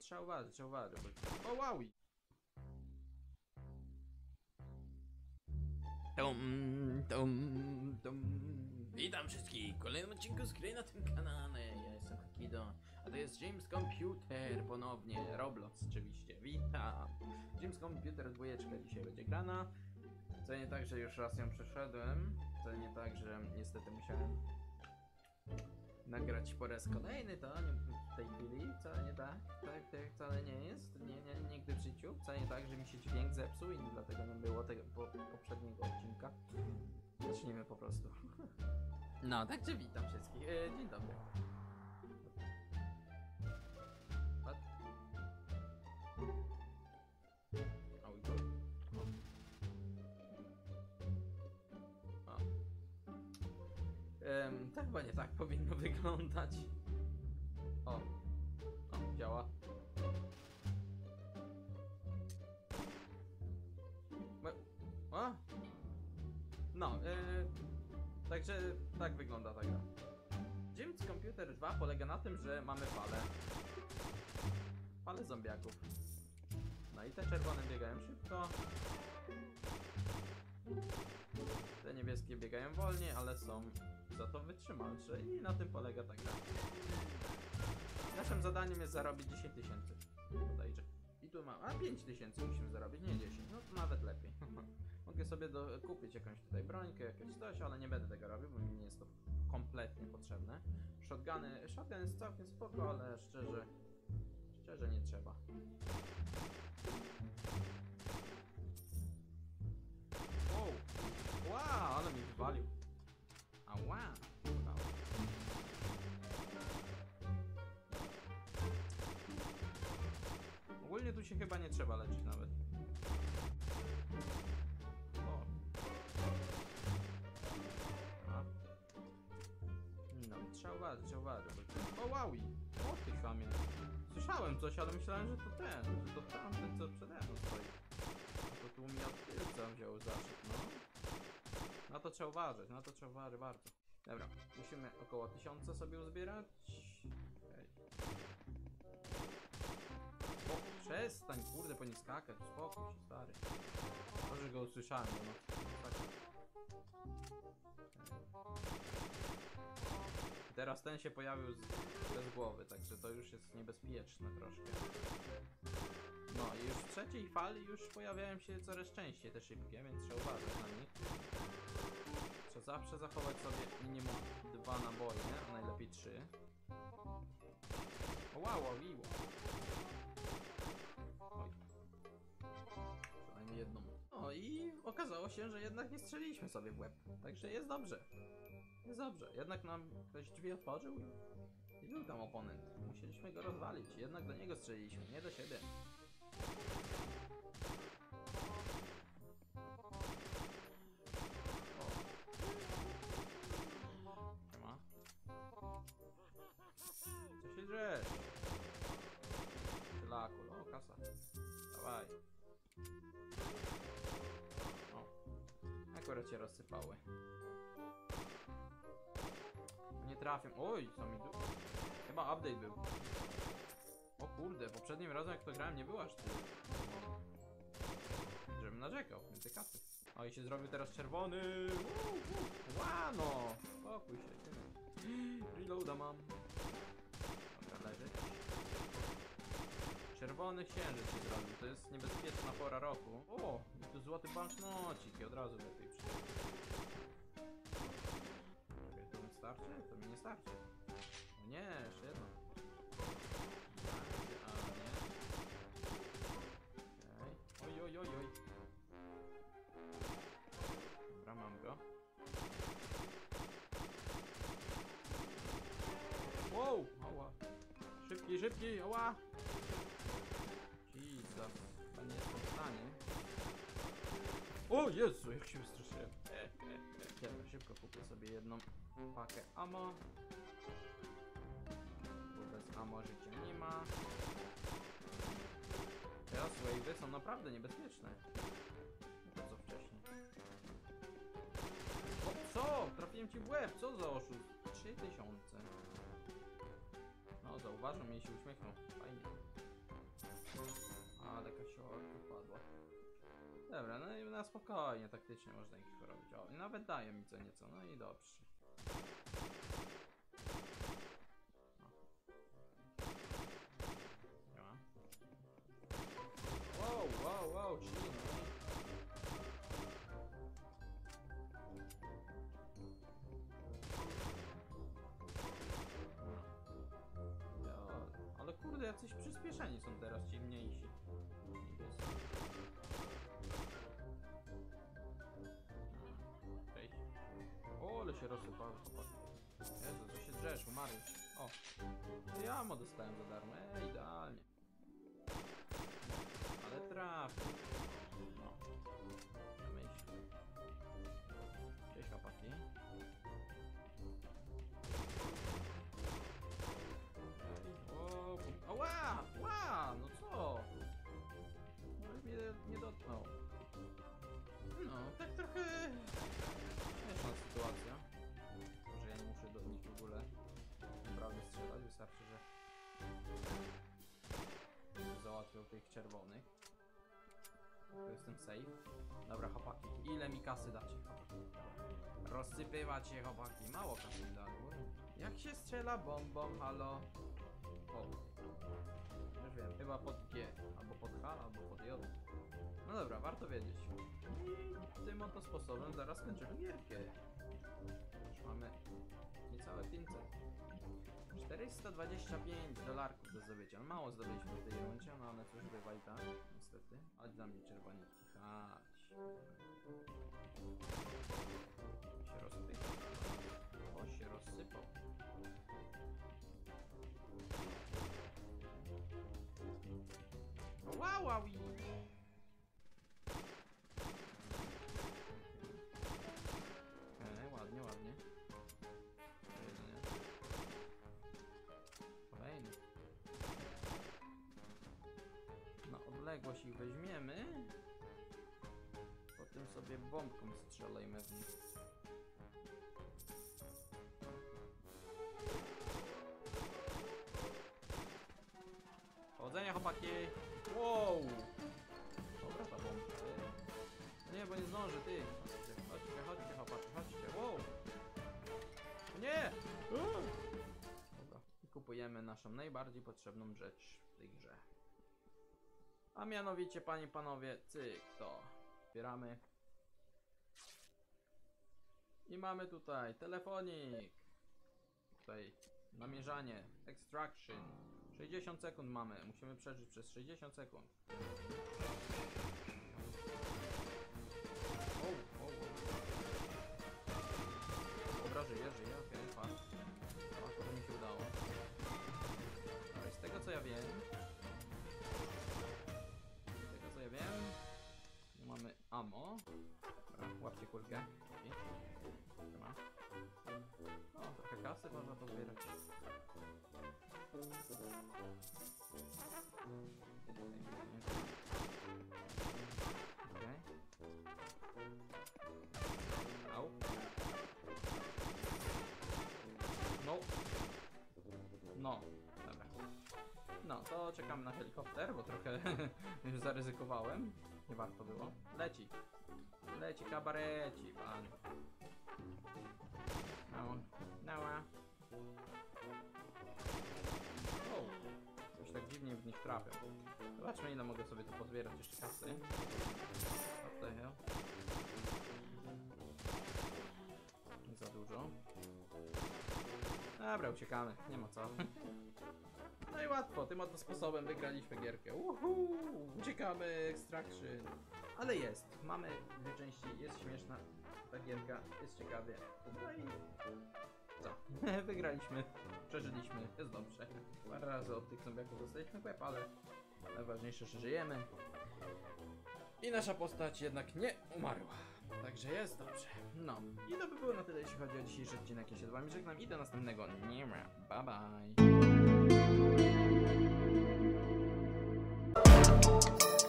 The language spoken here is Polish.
trzeba uważać, bo... O, wow! Witam wszystkich w kolejnym odcinku z gry na tym kanale. Ja jestem Kido, a to jest James Computer ponownie, Roblox oczywiście. Witam! James Computer 2 dzisiaj będzie grana. Co nie tak, że już raz ją przeszedłem. Co nie tak, że niestety musiałem nagrać po raz kolejny, to nie w tej chwili, wcale nie tak, wcale nie jest, nigdy w życiu, wcale nie tak, że mi się dźwięk zepsuł i dlatego nie było tego poprzedniego odcinka. Zacznijmy po prostu. No, także witam wszystkich, dzień dobry. What? Oh, we go. To chyba nie tak powinno wyglądać. O, działa. O? No, także tak wygląda ta gra. James Computer 2 polega na tym, że mamy falę zombiaków. No i te czerwone biegają szybko. Te niebieskie biegają wolniej, ale są za to wytrzymalsze i na tym polega ta gra. Naszym zadaniem jest zarobić 10 tysięcy bodajże. I tu mam, 5 tysięcy musimy zarobić, nie 10, no to nawet lepiej. Mogę sobie kupić jakąś tutaj brońkę, jakieś coś, ale nie będę tego robił, bo mi nie jest to kompletnie potrzebne. Shotgun jest całkiem spoko, ale szczerze nie trzeba. Wow, ale mi wywalił. Ała. Ogólnie tu się chyba nie trzeba leczyć nawet. O. No, trzeba uważać. O, wow! O, ty chamie. Słyszałem coś, ale myślałem, że to tamten, co przede mną stoi. To tu mi od tylca wziął zaszczyt, no. Na to trzeba uważać bardzo. Dobra, musimy około 1000 sobie uzbierać. Okej. O, przestań, kurde, po nie skakać, spokój się, stary. Może go usłyszałem, no. Tak. Teraz ten się pojawił bez głowy, także to już jest niebezpieczne troszkę. No i już w trzeciej fali już pojawiają się coraz częściej te szybkie, więc trzeba uważać na nich. Trzeba zawsze zachować sobie minimum 2 naboje, a najlepiej 3. O, wow. Oj. Przynajmniej jedną. No i okazało się, że jednak nie strzeliliśmy sobie w łeb. Także jest dobrze. Jednak nam ktoś drzwi otworzył i był tam oponent. Musieliśmy go rozwalić. Jednak do niego strzeliliśmy, nie do siebie. Siema. Co się drzesz? Tylaku, o, kasa. Dawaj. O. Akurat się rozsypały. Nie trafię. Oj, co mi tu... Chyba update był. O kurde, poprzednim razem jak to grałem nie było aż tyle. Żebym narzekał, więcej kasy. O, i się zrobił teraz czerwony. Łano! Spokój się. Reloada mam. Dobra, leży. Czerwony księżyc się zrobił. To jest niebezpieczna pora roku. O, i tu złoty banknocik i od razu lepiej przyjdzie. Starczy? To mi nie starczy. O nie, jeszcze jedno. A nie. Okej. Oj. Dobra, mam go. Wow! Ała. Szybciej, ała! Jesus. Chyba nie jestem w stanie. O Jezu, jak się wystraszyłem. Ja szybko kupię sobie jedną pakę ammo. Bo bez ammo życia nie ma. Teraz wave'y są naprawdę niebezpieczne. Nie to co wcześniej. O co? Trafiłem ci w łeb, co za oszust? 3000. No zauważam, mnie się uśmiechnął. Fajnie. Ale kasiorka padła. Dobra, no i na spokojnie, taktycznie można ich porobić. O, i nawet daje mi co nieco, no i dobrze. Nie ma. Wow, chill. Ale kurde, jacyś przyspieszeni są teraz ci mniejsi. Cześć. O, ale się rozsypały chłopaki. Jezu, co się drzesz, umarłeś. O, ja mu dostałem za darmo, idealnie. Ale trafił. No, myśl. Cześć chłopaki. O, ła, no co? No mnie nie dotknął. No, tak trochę śmieszna sytuacja. Że ja nie muszę do nich w ogóle naprawdę strzelać, wystarczy, że załatwią tych czerwonych. To jestem safe. Dobra, chłopaki, ile mi kasy dacie, chłopaki? Rozsypywać się, chłopaki, mało kasy mi dali. Jak się strzela bombą, halo? O, już wiem, chyba pod G, albo pod H, albo pod J. No dobra, warto wiedzieć. I tym oto sposobem zaraz skończymy gierkę. Już mamy niecałe 500. 425 dolarków do zdobycia. No mało zdobyliśmy w tej rundzie, no ale cóż, bywa i tak, niestety. Chodź dla mnie czerwoniki, chodź. Się rozpychał. O, się rozsypał. Wow, wow. Ładnie, ładnie. Kolejny. Na odległość ich weźmiemy. Potem sobie bombką strzelajmy w nich. Powodzenia, chłopaki! Wow! Dobra ta bombka. Nie, bo nie zdąży, ty! Chodźcie, chłopaki, chodźcie! Wow! Nie! Dobra, i kupujemy naszą najbardziej potrzebną rzecz w tej grze. A mianowicie, panie i panowie, cyk, to otwieramy. I mamy tutaj telefonik. Tutaj namierzanie, extraction. 60 sekund mamy, musimy przeżyć przez 60 sekund. Dobra, żyje, okej, fakt. To mi się udało. Ale z tego co ja wiem, mamy ammo. Dobra, łapcie kulkę. Dobra. O, trochę kasy można pozbierać. Au. No, dobra. No, to czekamy na helikopter, bo trochę już zaryzykowałem. Nie warto było. Leci kabareci, pan. Nała. O, coś tak dziwnie w nich trafią. Zobaczmy, ile mogę sobie tu pozbierać jeszcze kasy. What the hell? Nie za dużo. Dobra, uciekamy, nie ma co. No i łatwo, tym oto sposobem wygraliśmy gierkę. Uciekamy, extraction. Ale jest, mamy dwie części, jest śmieszna ta gierka, jest ciekawie. No i co? Wygraliśmy, przeżyliśmy, jest dobrze. Parę razy od tych zombiaków dostaliśmy łeb, ale najważniejsze, że żyjemy. I nasza postać jednak nie umarła. Także jest dobrze. No i to by było na tyle, jeśli chodzi o dzisiejszy odcinek. Ja się z wami żegnam i do następnego. Nie ma. Bye bye.